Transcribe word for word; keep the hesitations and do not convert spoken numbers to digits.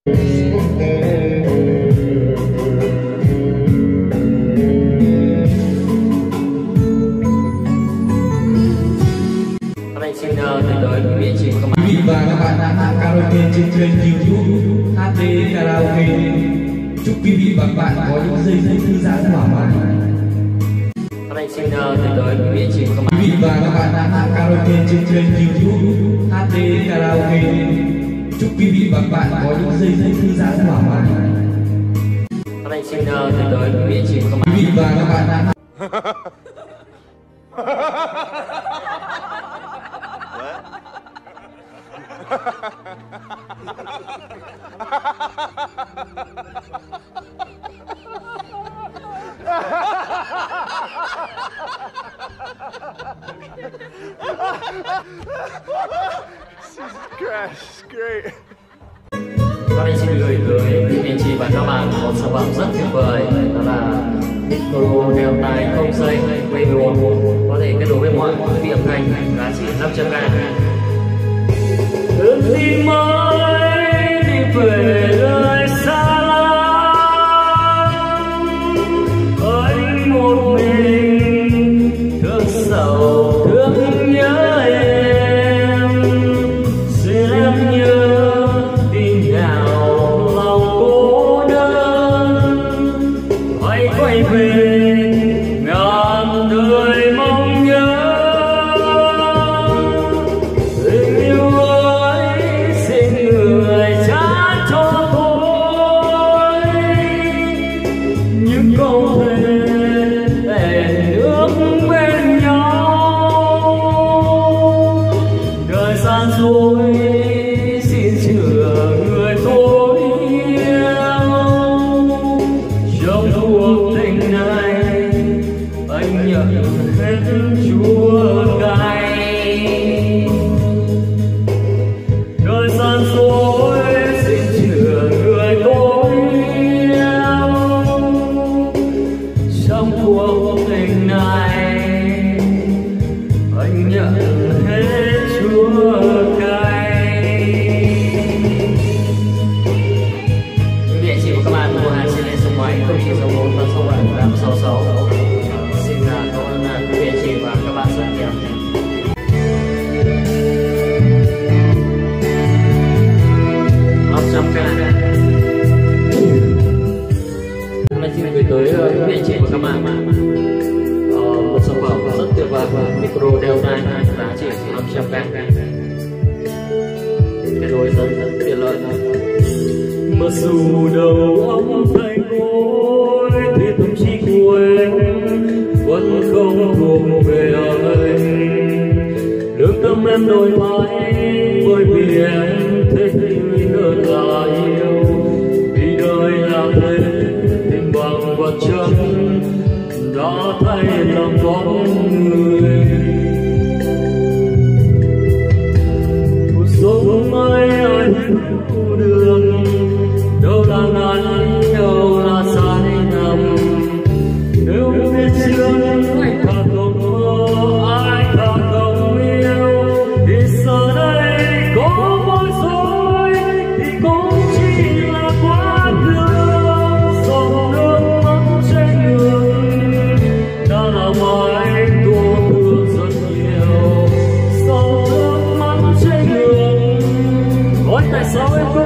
Xin uh, gửi tới quý vị chị và các bạn. Quý vị và các bạn đang hát karaoke trên kênh YouTube hát tê Karaoke. Chúc quý vị và các bạn có những giây phút thư giãn thoải mái. Xin uh, gửi tới quý vị chị và các bạn. Quý vị và các bạn đang hát karaoke trên kênh YouTube hát tê Karaoke. Chúc quý vị và các bạn có những giây phút thư giãn thoải mái. Xin uh, gửi tới quý vị chị và các bạn. Quý vị và các bạn đang Jesus Christ, great. Và đây xin gửi tới quý vị chị và các bạn một sản phẩm rất tuyệt vời, đó là micro đeo tai không dây quay nguồn, có thể kết nối với mọi thiết bị âm thanh, giá trị năm trăm k. Đơn tin mới đi về nơi xa lắm, anh một mình thương sầu thương nhớ em, xin em nhớ tin nào lòng cô đơn, hãy quay về ngàn đời mong nhớ. Tình yêu ơi xin người trả cho tôi những câu thề hẹn ước bên nhau. Đời gian dối xin chừa người tôi yêu, trong cuộc tình này anh nhận hết chúa cay. Đời gian dối xin chừa người tôi yêu, trong cuộc tình này anh nhận hết chúa cay. Quý vị chị và các bạn mua hàng trên hệ số máy không chỉ số bốn và số bảy tám sáu sáu. Xin cảm ơn quý vị chị và các bạn rất nhiều. năm trăm k. Hôm nay xin gửi tới quý vị chị và các bạn uh, một sản phẩm rất tuyệt vời, micro đeo tai giá trị năm trăm k. Kết nối rất rất tiện lợi. Mặc dù đầu óc thay đổi thì tâm trí của em vẫn không thuộc về anh. Lương tâm em đổi thay bởi vì em thích người hơn là yêu. Vì đời là thế, tình bằng vật chất đã thay làm con người. Cuộc sống ấy anh hiểu được, đâu là ngắn, đâu là sai lầm. Nếu biết trước anh thật không mơ, anh thật không yêu, thì giờ đây có bối rối thì cũng chỉ là quá thương. Dòng nước mắt trên người đã làm anh tổn thương rất nhiều. Dòng nước mắt trên người, hỏi tại sao em không